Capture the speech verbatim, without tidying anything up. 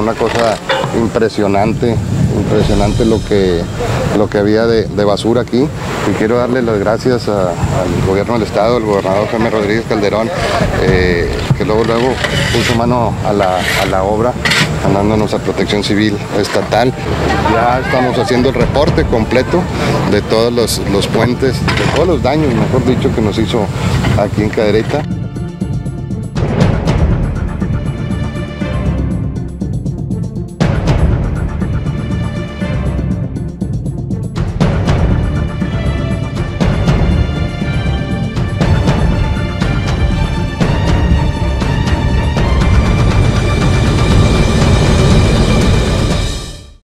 una cosa impresionante, impresionante lo que, lo que había de, de basura aquí. Y quiero darle las gracias a, al gobierno del estado, al gobernador Jaime Rodríguez Calderón, eh, que luego, luego puso mano a la, a la obra, mandándonos a Protección Civil Estatal. Ya estamos haciendo el reporte completo de todos los, los puentes, de todos los daños, mejor dicho, que nos hizo aquí en Cadereyta.